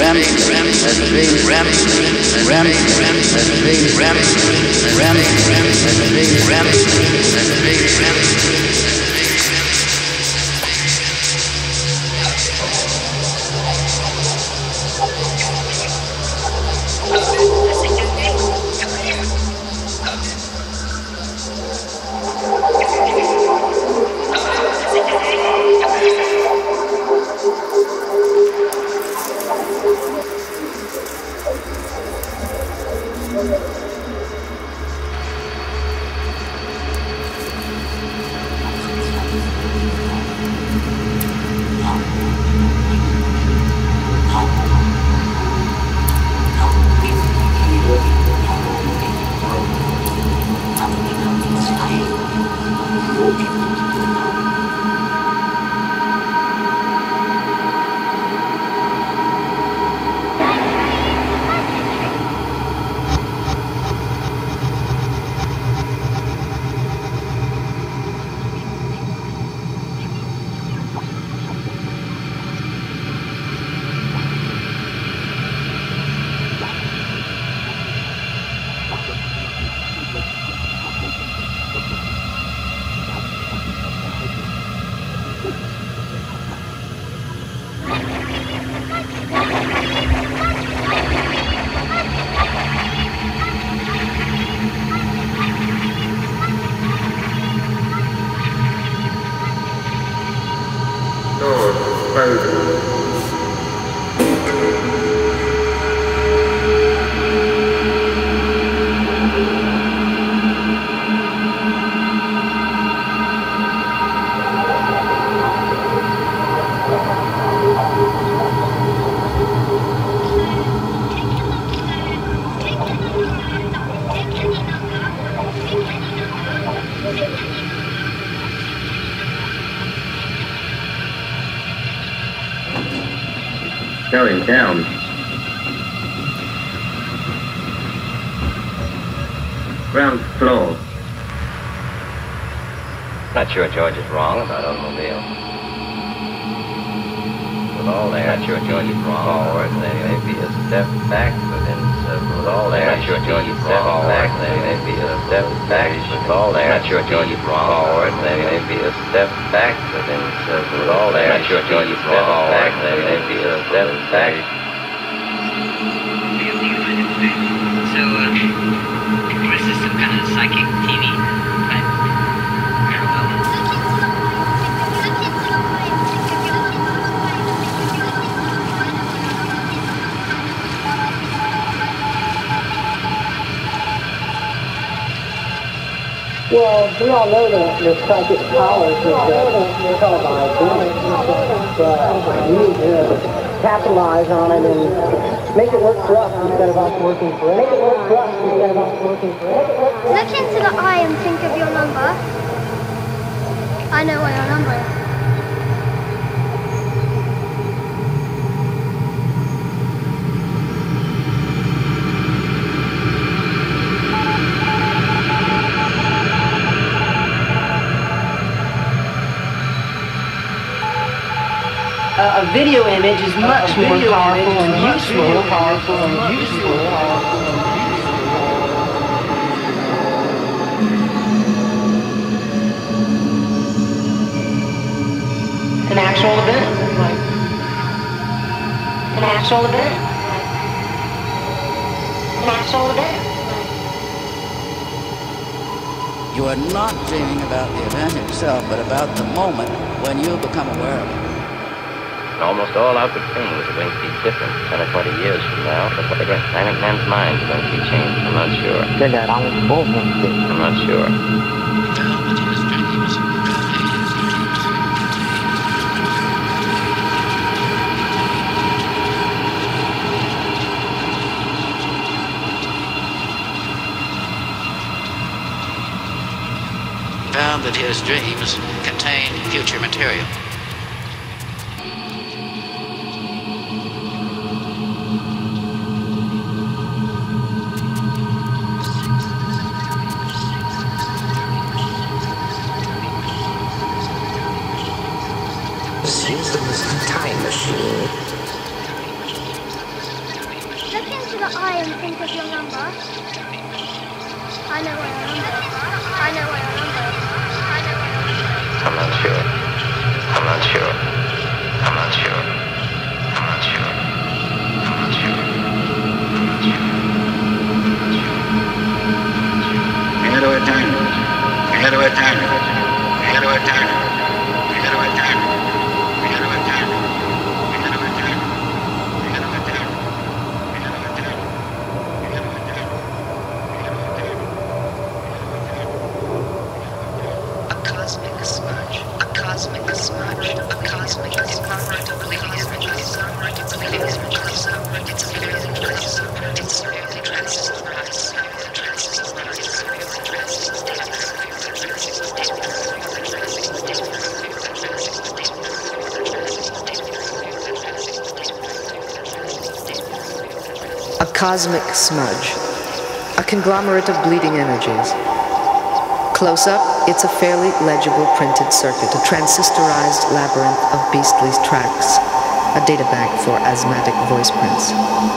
Going down. Ground floor. Not sure George is wrong about automobile. With all that, not sure George is wrong. Forward, they may be a step back, but in with all that, not sure George is wrong. Back, they may be a step back, with all that, not sure George is wrong. Forward, they may be a step back, but in with all that, not sure George is wrong. Back, they may be a step back. So, or is this some kind of psychic TV type parallel? Well, we all know that the psychic powers of televised, but we need to capitalize on it and make it work for us instead of us working for it. Make it work for us instead of us working for it. Look into the eye and think of your number. I know what your number is. A video image is much more powerful and useful. An actual event. An actual event. An actual event. You are not dreaming about the event itself, but about the moment when you become aware of it. Almost all outward things are going to be different 10 or 20 years from now. That's what they're going to. I think men's minds are going to be changed. I'm not sure. I'm not sure. Found that his dreams contain future material. Use them as a time machine. the I and think of your number. I know what your number is. I know what your number is. I know what your number is. I'm not sure. I'm not sure. I'm not sure. I'm not sure. I'm not sure. How do I turn? How do I turn? How do I turn? How do I turn? How do I turn? How do I turn? How do I turn? How do I turn? How do I turn? A cosmic smudge, a cosmic smudge, a cosmic smudge, a cosmic smudge, a conglomerate of bleeding energies. Close up, it's a fairly legible printed circuit, a transistorized labyrinth of beastly tracks, a databank for asthmatic voice prints.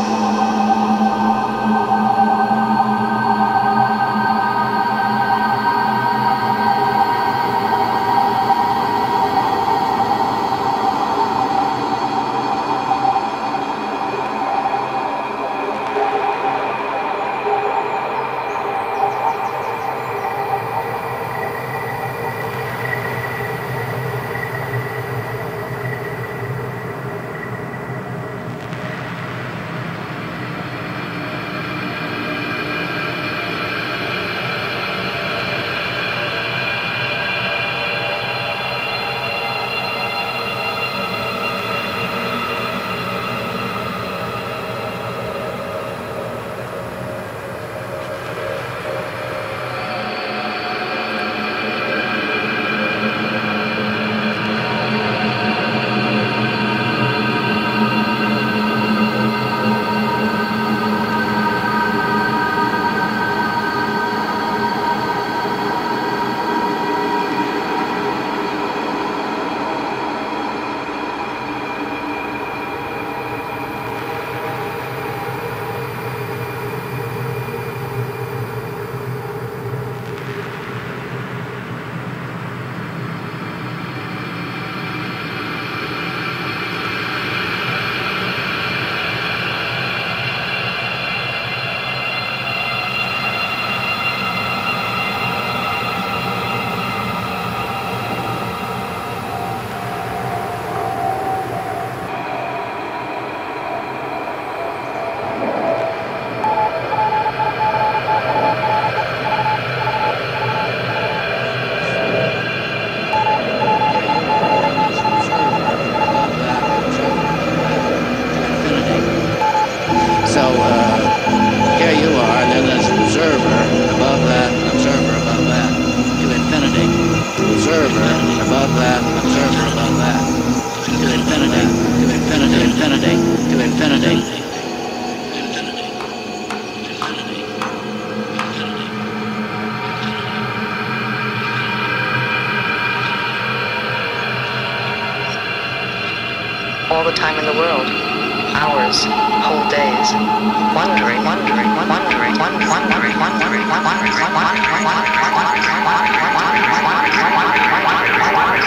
All the time in the world, hours, whole days, wondering, wondering, wondering, wondering, wondering, wondering,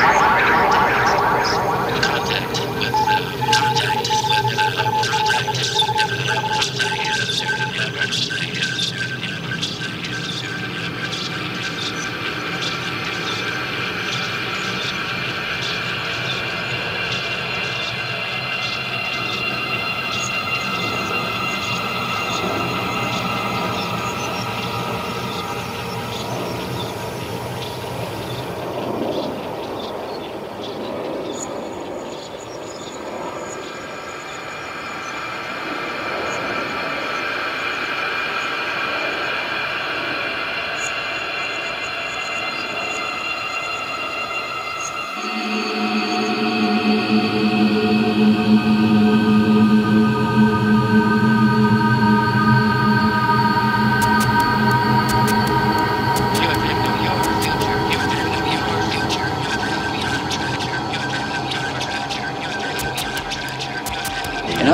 wondering,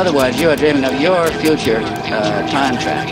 other words, you are dreaming of your future time track.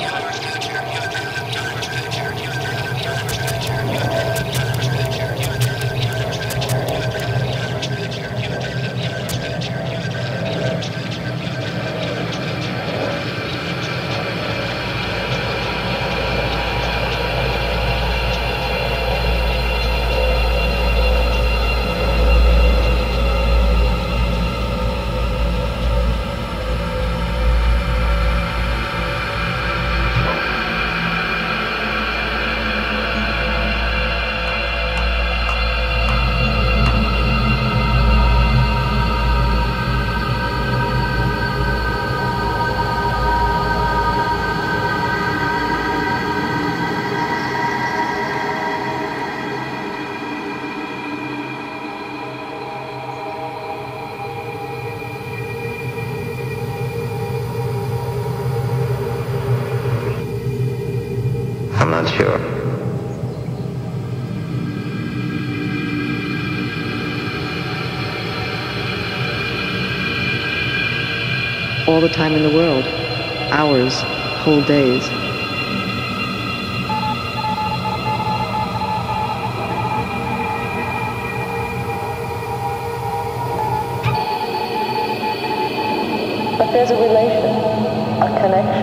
I'm not sure. All the time in the world. Hours, whole days. But there's a relation, a connection.